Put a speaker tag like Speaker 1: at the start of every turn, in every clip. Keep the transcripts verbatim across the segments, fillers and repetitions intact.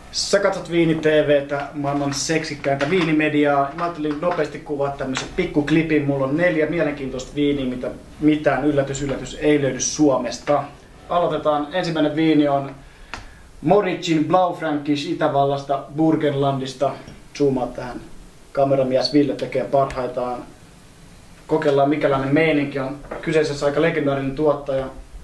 Speaker 1: Sä katsot Viini T V:tä, maailman seksikkäintä viinimediaa. Mä ajattelin nopeasti kuvaa tämmöisen pikkuklipin. Mulla on neljä mielenkiintoista viiniä, mitä mitään yllätys yllätys ei löydy Suomesta. Aloitetaan. Ensimmäinen viini on Moricin Blaufränkisch Itävallasta, Burgenlandista. Zoomaa tähän. Kameramies Ville tekee parhaitaan. Kokeillaan mikälainen meininki on. Kyseisessä aika legendaarinen tuottaja.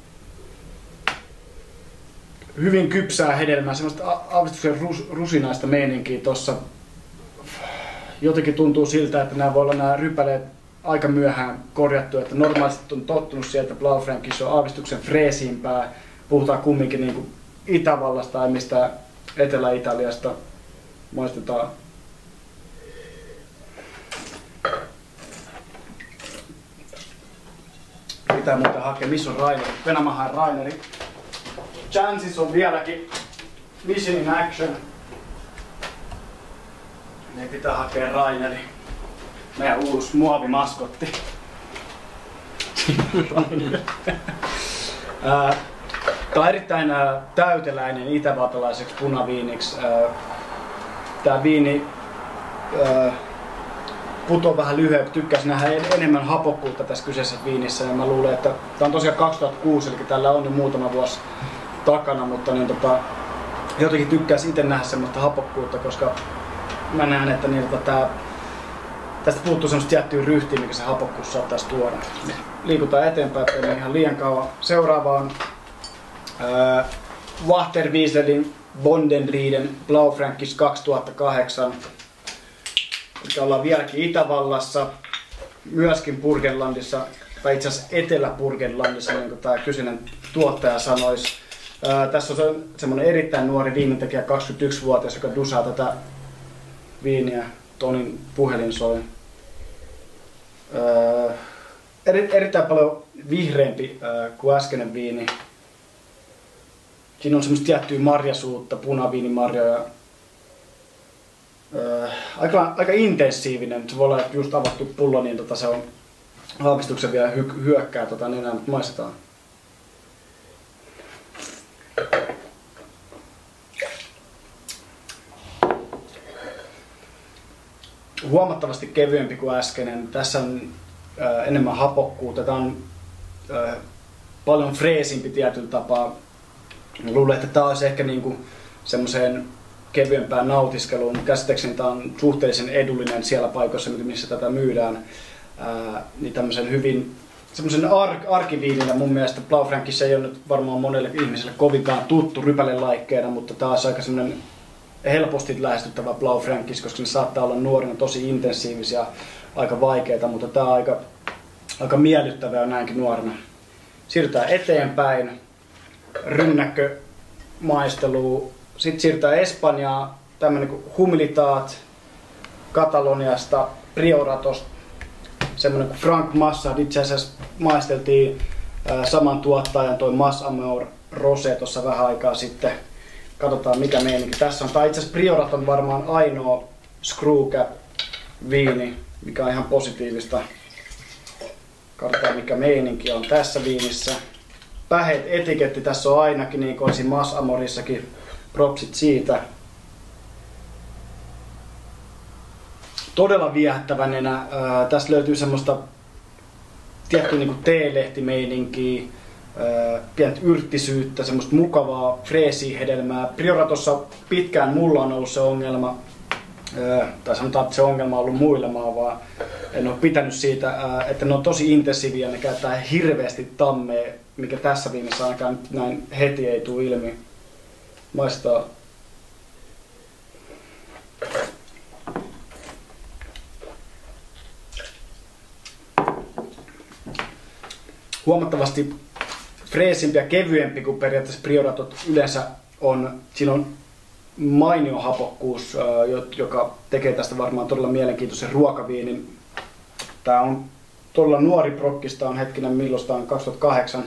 Speaker 1: Hyvin kypsää hedelmää, semmoista aavistuksen rus, rusinaista meininkiä tossa. Jotenkin tuntuu siltä, että nämä voi olla nämä rypäleet aika myöhään korjattu, että normaalisti on tottunut sieltä Blaufränkisch on aavistuksen freesimpää. Puhutaan kumminkin niin kuin Itävallasta tai mistä Etelä-Italiasta. Maistetaan. Pitää muuten hakea, missä on Raineri. Venämähän Raineri. Chances on vieläkin Vision in Action. Ne pitää hakea Raineri. Meidän uusi muovimaskotti. Tää on erittäin täyteläinen itävaltalaiseksi punaviiniksi. Tää viini puto vähän lyhyempi, tykkäisin nähdä enemmän hapokkuutta tässä kyseisessä viinissä. Ja mä luulen, että tää on tosiaan kaksituhattakuusi, eli tällä on jo muutama vuosi takana, mutta niin, tota, jotenkin tykkäisin itse nähdä semmoista hapokkuutta, koska mä näen, että niin, tota, tää, tästä puuttuu semmoista tiettyä ryhtiä, mikä se hapokkuus saattaisi tuoda. Liikutaan eteenpäin, ettei ihan liian kauan. Seuraava on äh, Wachterwieselin Bondenrieden Blaufränkisch kaksituhattakahdeksan. Eli ollaan vieläkin Itävallassa, myöskin Burgenlandissa, tai itse asiassa Etelä-Burgenlandissa, niin kuin tämä kyseinen tuottaja sanoisi. Ää, tässä on semmoinen erittäin nuori viinintekijä, kaksikymmentäyksivuotias, joka dusaa tätä viiniä. Tonin puhelin soi. Ää, eri, erittäin paljon vihreämpi ää, kuin äskeinen viini. Siinä on semmoista tiettyä marjasuutta, punaviinimarjoja. Ää, aika, aika intensiivinen. Se voi olla, että just avattu pullo, niin tota se on aavistuksen vielä hy hyökkää tota nenää, mutta maistetaan. Huomattavasti kevyempi kuin äskeinen. Tässä on ää, enemmän hapokkuutta. Tämä on ää, paljon freesimpi tietyllä tapaa. Luulen, että tämä olisi ehkä niinku semmoiseen kevyempään nautiskeluun. Käsittääkseni tämä on suhteellisen edullinen siellä paikoissa, missä tätä myydään. Ää, niin tämmöisen hyvin semmoisen ar arkiviininä mun mielestä Blaufränkisch ei ole nyt varmaan monelle ihmiselle kovinkaan tuttu rypälelaikkeena, mutta taas aika semmoinen helposti lähestyttävä Blaufränkisch, koska ne saattaa olla nuorina tosi intensiivisiä, aika vaikeita, mutta tää on aika, aika miellyttävää näinkin nuorena. Siirrytään eteenpäin, rynnäkkömaisteluun, sitten siirrytään Espanjaan, tämmönen kuin Humilitat Kataloniasta, Prioratosta. Semmoinen kuin Frank Massard, itse asiassa maisteltiin ää, saman tuottajan toi Mas Amour Rosé tuossa vähän aikaa sitten. Katsotaan mikä meininki tässä on. Tää itse asiassa Priorat on varmaan ainoa screw cap viini, mikä on ihan positiivista. Katsotaan mikä meininki on tässä viinissä. Päheet etiketti tässä on ainakin, niin kuin olisi Mas Amourissakin. Propsit siitä. Todella viehättävä nenä. Ää, tästä löytyy semmoista tiettyä niinku teelehtimeininkiä, ää, pientä yrttisyyttä, semmoista mukavaa freesiä hedelmää. Prioratossa pitkään mulla on ollut se ongelma, ää, tai sanotaan, että se ongelma on ollut muilla maa, vaan en ole pitänyt siitä, ää, että ne on tosi intensiiviä, ne käyttää hirveästi tammea, mikä tässä viinissä ainakaan näin heti ei tule ilmi. Maistaa. Huomattavasti freesimpi ja kevyempi kuin periaatteessa Prioratot yleensä on. Siinä on mainio hapokkuus, joka tekee tästä varmaan todella mielenkiintoisen ruokaviinin. Tää on todella nuori prokkista, on hetkinen milloin on kaksituhattakahdeksan.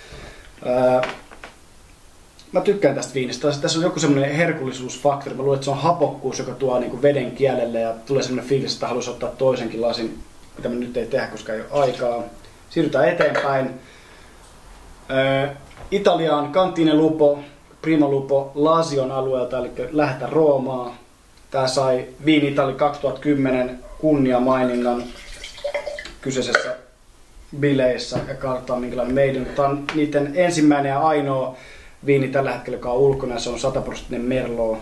Speaker 1: Mä tykkään tästä viinistä. Tässä on joku semmoinen herkullisuusfaktori. Mä luulen, että se on hapokkuus, joka tuo niinku veden kielelle ja tulee semmoinen fiilis, että haluaisi ottaa toisenkin lasin, mitä me nyt ei tehdä, koska ei ole aikaa. Siirrytään eteenpäin. Italiaan Cantine Lupo Primo Lupo Lasion alueelta, eli Lähetä Roomaa. Tää sai Viini Italy kaksituhattakymmenen kunniamaininnan kyseisessä bileissä ja katsotaan minkälainen meidän. Tämä on niiden ensimmäinen ja ainoa viini tällä hetkellä, joka on ulkona, ja se on sataprosenttinen Merlot.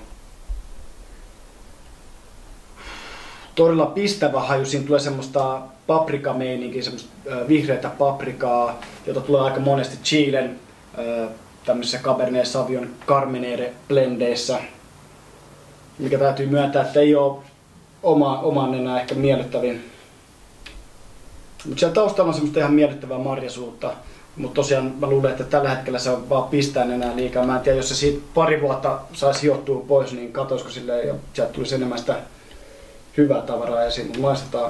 Speaker 1: Todella pistävä haju, siinä tulee semmoista paprikameininkiä, semmoista vihreätä paprikaa, jota tulee aika monesti Chilen tämmöisessä Cabernet Sauvignon Carmenere blendeissä, mikä täytyy myöntää, että ei ole oma, oman enää ehkä miellyttävin. Mutta siellä taustalla on semmoista ihan miellyttävää marjasuutta, mutta tosiaan mä luulen, että tällä hetkellä se on vaan pistään enää liikaa. Mä en tiedä, jos se siitä pari vuotta saisi sijoittua pois, niin katoisiko silleen ja sieltä tulisi enemmän sitä hyvää tavaraa esiin, mutta maistetaan.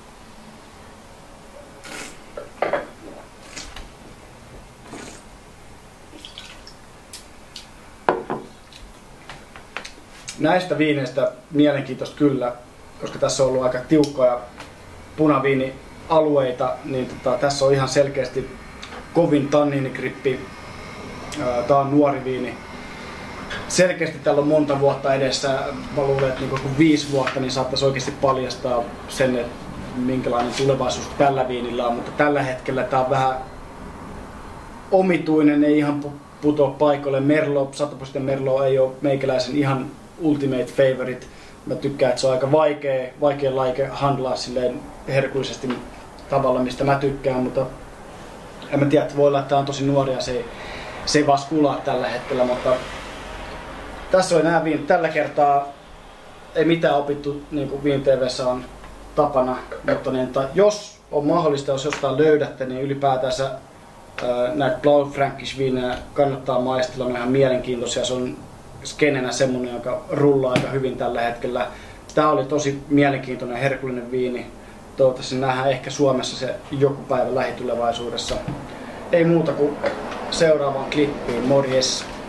Speaker 1: Näistä viineistä mielenkiintoista kyllä, koska tässä on ollut aika tiukkoja punaviinialueita, niin tota, tässä on ihan selkeästi kovin tanniinigrippi. Tää on nuori viini. Selkeästi täällä on monta vuotta edessä. Mä luulen, että niin kuin viisi vuotta niin saattaisi oikeasti paljastaa sen, että minkälainen tulevaisuus tällä viinillä on, mutta tällä hetkellä tää on vähän omituinen, ei ihan putoa paikoille. Merlot, sataprosenttinen Merlot ei ole meikäläisen ihan ultimate favorite. Mä tykkään, että se on aika vaikea, vaikea laike handlaa silleen herkullisesti tavalla, mistä mä tykkään, mutta en mä tiedä, että voi olla, että tää on tosi nuoria, se ei, se ei vaan skulaa tällä hetkellä, mutta tässä on nämä viinit. Tällä kertaa ei mitään opittu, niin kuin Viin T V:ssä on tapana, mutta niin, jos on mahdollista, jos jostain löydätte, niin ylipäätänsä ää, näitä Blaufränkisch-viinejä kannattaa maistella, on ihan mielenkiintoisia. Se on skenenä semmonen, joka rullaa aika hyvin tällä hetkellä. Tää oli tosi mielenkiintoinen ja herkullinen viini. Toivottavasti nähdään ehkä Suomessa se joku päivä lähitulevaisuudessa. Ei muuta kuin seuraavaan klippiin. Morjes!